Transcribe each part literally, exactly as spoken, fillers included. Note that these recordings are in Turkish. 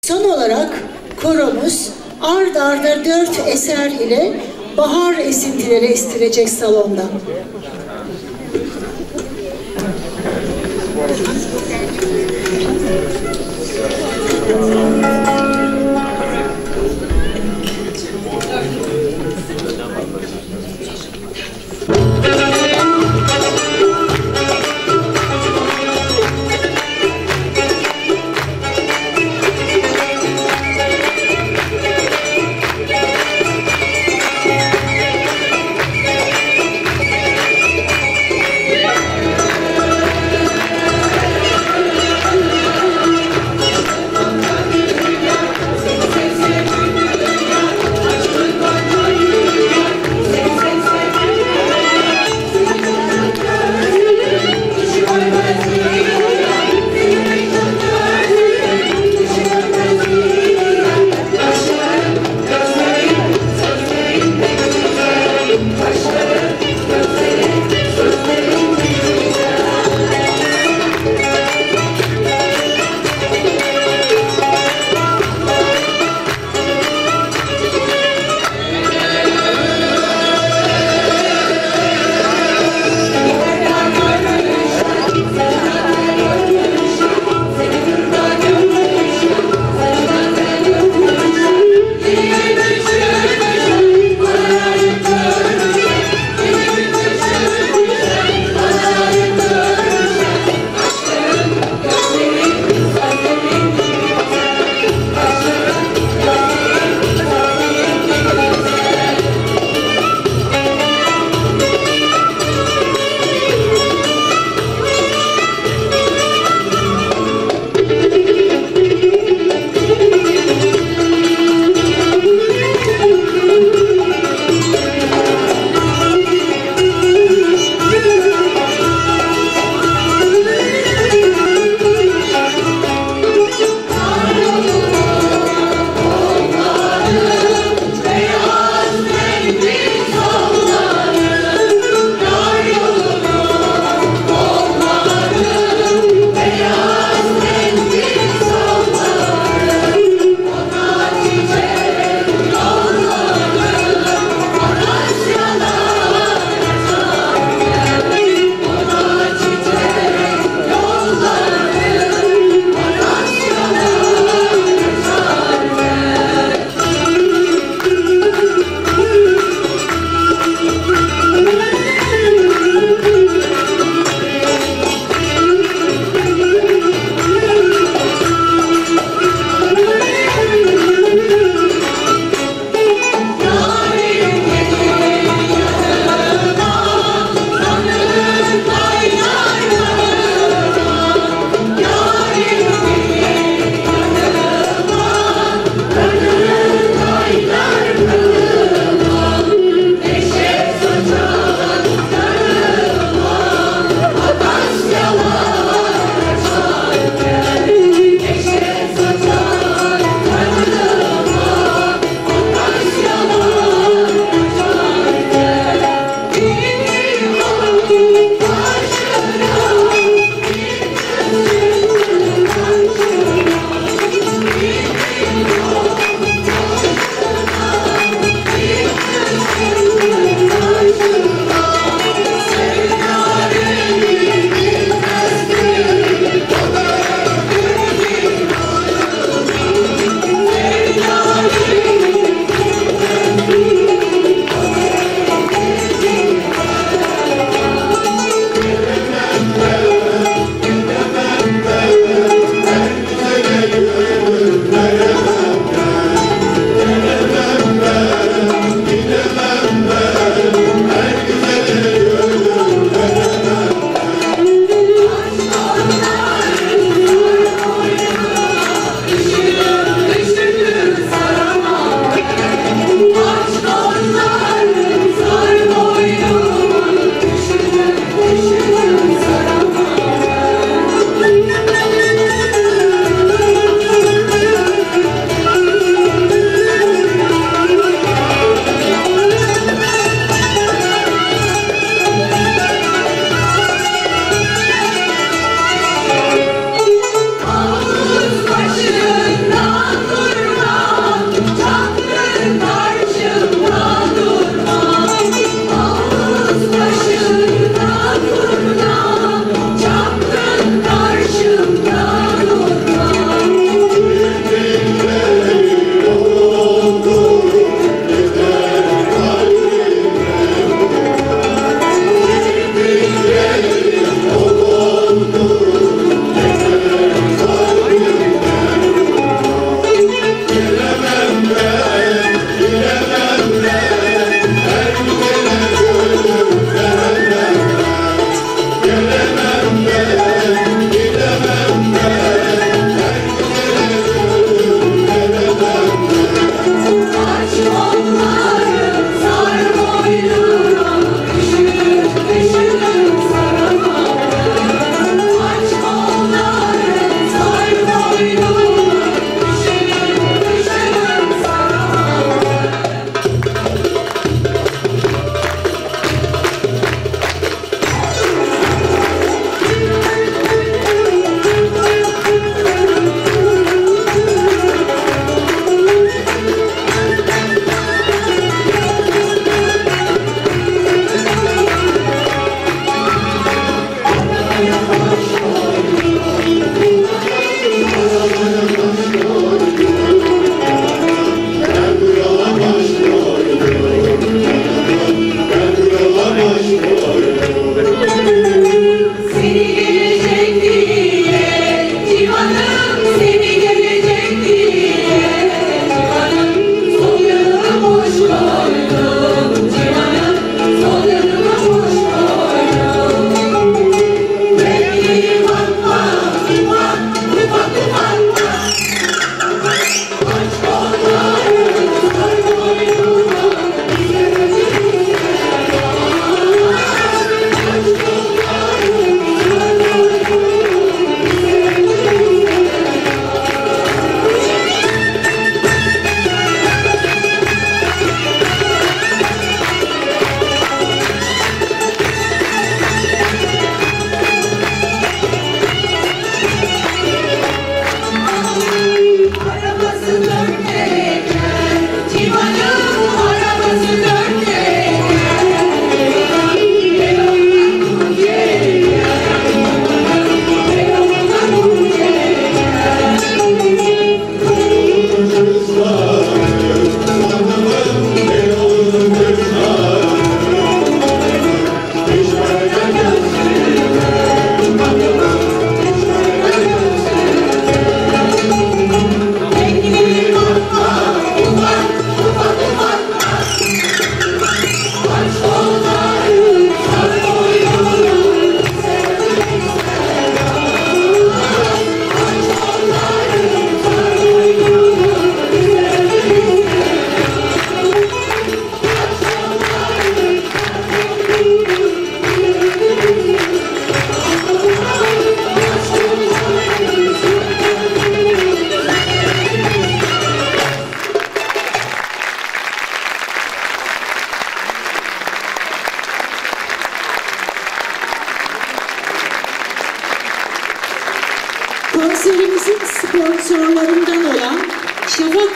Son olarak koromuz ard arda dört eser ile bahar esintileri estirecek salonda.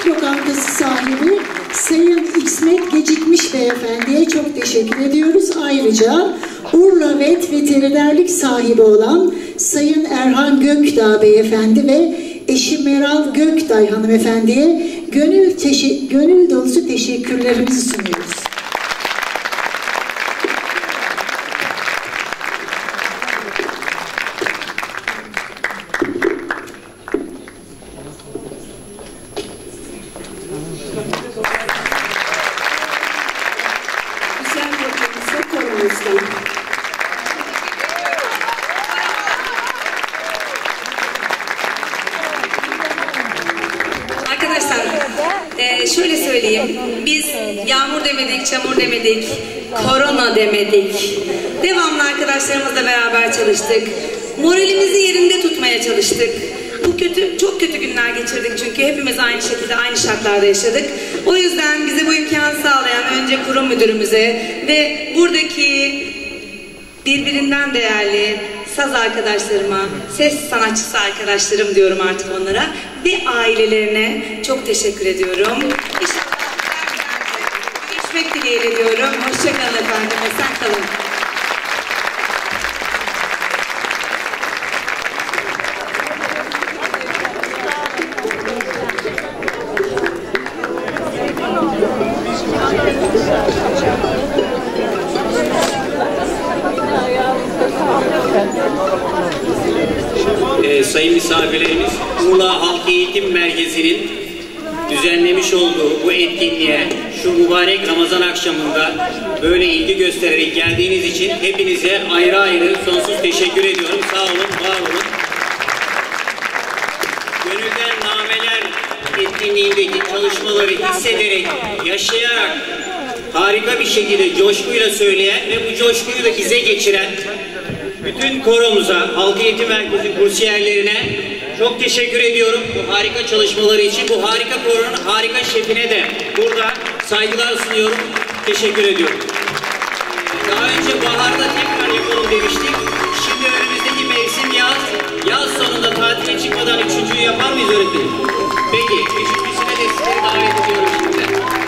Lokantası sahibi Sayın İsmet Gecikmiş Beyefendi'ye çok teşekkür ediyoruz. Ayrıca Urla Vet Veterinerlik sahibi olan Sayın Erhan Gökdağ Beyefendi ve eşi Meral Gökday Hanımefendi'ye gönül, teşe- gönül dolusu teşekkürlerimizi sunuyoruz. Güzel hocamızla konumuzdan. Arkadaşlar, e, şöyle söyleyeyim, biz yağmur demedik, çamur demedik, korona demedik. Devamlı arkadaşlarımızla beraber çalıştık. Moralimizi yerinde tutmaya çalıştık. Bu kötü, çok kötü günler geçirdik çünkü hepimiz aynı şekilde, aynı şartlarda yaşadık. O yüzden bize bu imkanı sağlayan önce kurum müdürümüze ve buradaki birbirinden değerli saz arkadaşlarıma, ses sanatçısı arkadaşlarım diyorum artık onlara ve ailelerine çok teşekkür ediyorum. İnşallah görüşmek dileğiyle diyorum. Hoşçakalın efendim, esen kalın. Ee, sayın misafirlerimiz, Urla Halk Eğitim Merkezi'nin düzenlemiş olduğu bu etkinliğe şu mübarek Ramazan akşamında böyle ilgi göstererek geldiğiniz için hepinize ayrı ayrı sonsuz teşekkür ediyorum. Sağ olun, var olun. Gönülden Nameler etkinliğindeki çalışmaları hissederek, yaşayarak harika bir şekilde coşkuyla söyleyen ve bu coşkuyu da bize geçiren bütün koromuza, Halk Eğitim Merkezi kursiyerlerine çok teşekkür ediyorum bu harika çalışmaları için. Bu harika koronun harika şefine de burada saygılar sunuyorum, teşekkür ediyorum. Daha önce baharda tekrar yapalım demiştik. Şimdi önümüzdeki mevsim yaz. Yaz sonunda tatile çıkmadan üçüncüyü yapar mıyız öğretmenim? Peki, üçüncüsüne de sizleri davet ediyorum şimdi.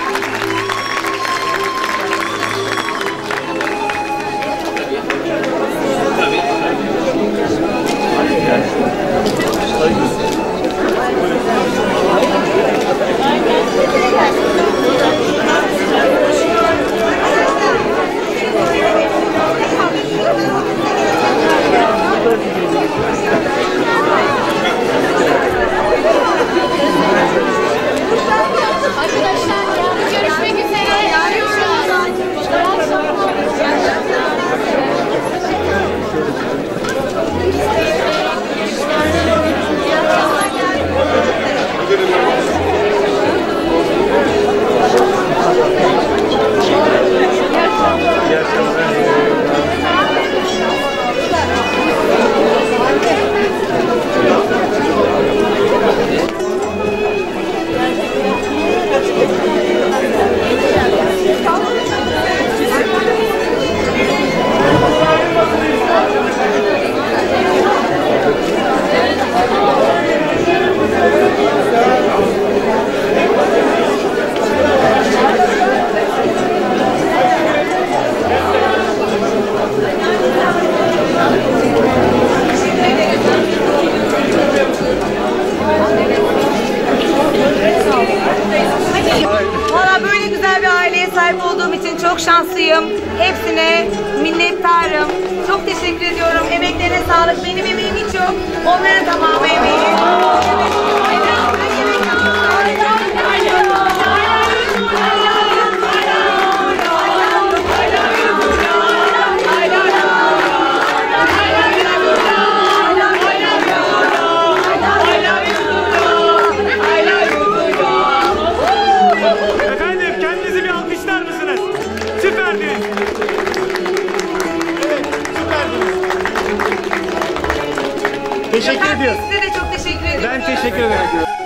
sahip olduğum için çok şanslıyım. Hepsine minnettarım. Çok teşekkür ediyorum. Emeklerine sağlık. Benim emeğim hiç yok. Onların tamamı emeği. Efendim kendinizi bir alkışlar mısınız? Süperdiniz. Evet, süperdiniz. Teşekkür ediyorum. Size de çok teşekkür ediyorum. Ben teşekkür ederim.